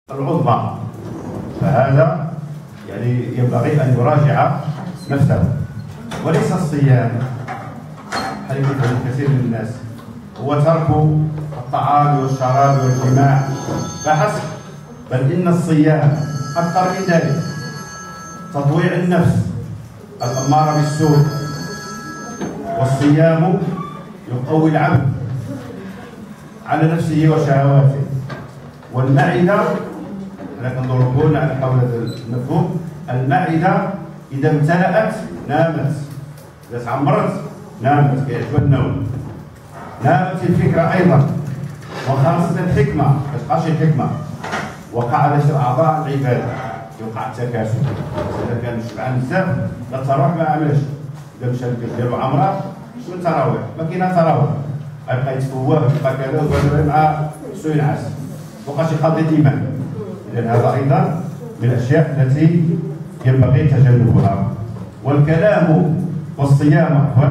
العظمى، فهذا يعني ينبغي أن يراجع نفسه، وليس الصيام حيث يفهم كثير من الناس هو ترك الطعام والشراب والجماع فحسب، بل إن الصيام أكثر من ذلك، تطويع النفس الأمارة بالسوء، والصيام يقوي العبد على نفسه وشهواته، والمعدة احنا كنضربون على حول هذا المفهوم، المعدة إذا امتلأت نامت، إذا تعمرت نامت، كيعجبها النوم، نامت الفكرة أيضا، وخاصة الحكمة ما تبقاش الحكمة، وقع على أعضاء العبادة، يوقع التكاسل، إذا كان شبعان بزاف لا التراويح ما عملش، إذا مشى ديالو عمرة شنو التراويح؟ ما كاينة تراويح، غيبقى يتفوه يبقى كذا وكذا مع سوء العسل، مابقاش يقضي الإيمان. إذن هذا أيضا من الأشياء التي ينبغي تجنبها. والكلام والصيام عفوا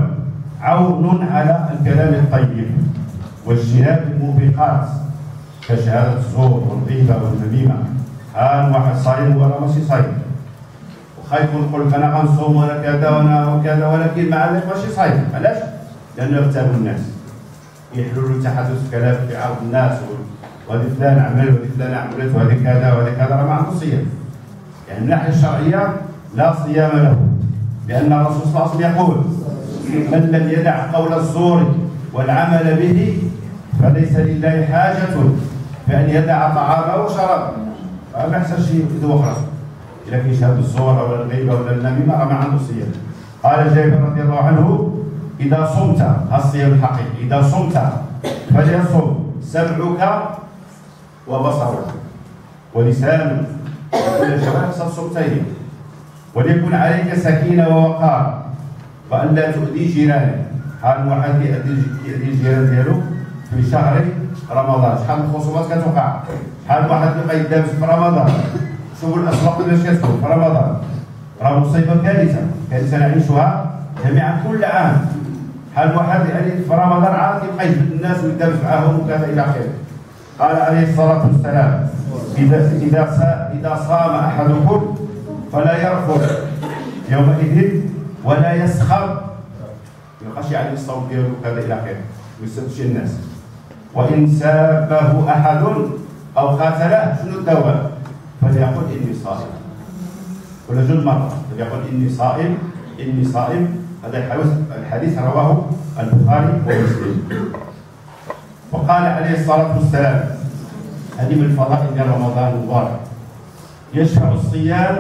عون على الكلام الطيب واجتناب الموبقات كشهادة الزور والغيبة والنميمة. واحد صايم ولا ماشي صايم، وخا يكون يقول لك أنا غنصوم ولا كذا وأنا وكذا، ولكن مع ذلك ماشي صايم، علاش؟ لأنه يغتاب الناس، يحلوا له تحدث كلام في عرض الناس، وهذه فلان عمل وهذه فلان عملت وهذه كذا وهذه كذا، راه ما عنده صيام. يعني من الناحية الشرعية لا صيام له، لأن الرسول صلى الله عليه وسلم يقول: من لم يدع قول الزور والعمل به فليس لله حاجة بأن يدع طعامه وشرابه. ما يحتاجش يدوخ راسه، إذا كان يشهد الزور ولا الغيبة ولا النميمة راه ما عنده صيام. قال جابر رضي الله عنه: إذا صمت، الصيام الحقيقي، إذا صمت فليصم سمعك وبصرك ولسانك وكل الجوارح الصمتين، وليكن عليك سكينة ووقار، وأن لا تؤذي جيرانك. حال واحد يأذي الجيران ديالو في شهر رمضان، شحال من خصومات كتوقع، شحال واحد يبقى يدابس في رمضان، شوفوا الأسواق اللي كتكون في رمضان، راه مصيبة كارثة نعيشها جميعا كل عام. شحال واحد يعني في رمضان عاد يبقى يجبد الناس ويدابس معاهم وكذا إلى آخره. قال عليه الصلاة والسلام: إذا صام أحدكم فلا يرفض يومئذ ولا يسخر، ما يبقاش يعني الصوم ديالو كذا إلى آخره، ما يسبش الناس. وإن سابه أحد أو قاتله، شنو الدواء؟ فليقل إني صائم، ولا جل مرة فليقل إني صائم إني صائم. هذا الحديث رواه البخاري ومسلم. وقال عليه الصلاة والسلام: هذه من فضائل رمضان المبارك، يشفع الصيام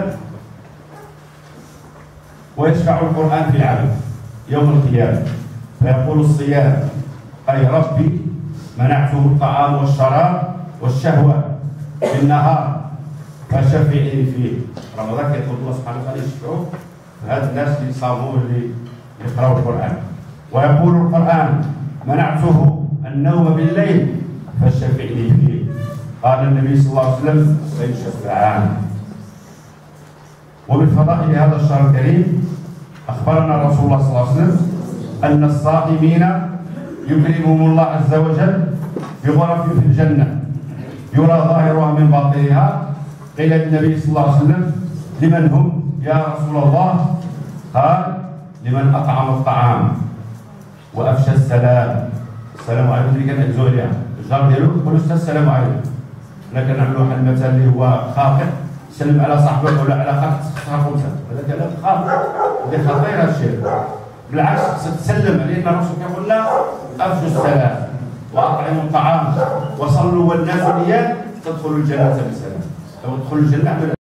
ويشفع القرآن في العبد يوم القيامة، فيقول الصيام: أي ربي منعته الطعام والشراب والشهوة في النهار فشفعني فيه. رمضان كيطلب الله سبحانه وتعالى يشفعوه هاد الناس اللي صاموا اللي يقراوا القرآن. ويقول القرآن: منعته النوم بالليل فشفعني فيه. قال النبي صلى الله عليه وسلم: فيشفعان. ومن فضائل هذا الشهر الكريم أخبرنا رسول الله صلى الله عليه وسلم أن الصائمين يكرمهم الله عز وجل بغرف في الجنة يرى ظاهرها من باطنها. قيل للنبي صلى الله عليه وسلم: لمن هم يا رسول الله؟ قال: لمن أطعم الطعام وأفشى السلام. السلام عليكم اللي كنعزو عليها الجار ديالو يقول له السلام عليكم. حنا كنعملوا واحد المثل اللي هو خاطئ، سلم على صاحبك ولا على خاطئ، هذا كلام خاطئ، اللي خطير هذا الشيء. بالعكس خصك تسلم عليه، لأن الرسول كيقول لنا: أفشوا السلام وأطعموا الطعام وصلوا والناس نيام تدخلوا الجنة بسلام. لو تدخلوا الجنة